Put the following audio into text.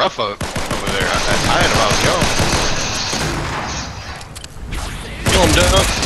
rough over there. I had him, I was gone. Kill him, Dunk.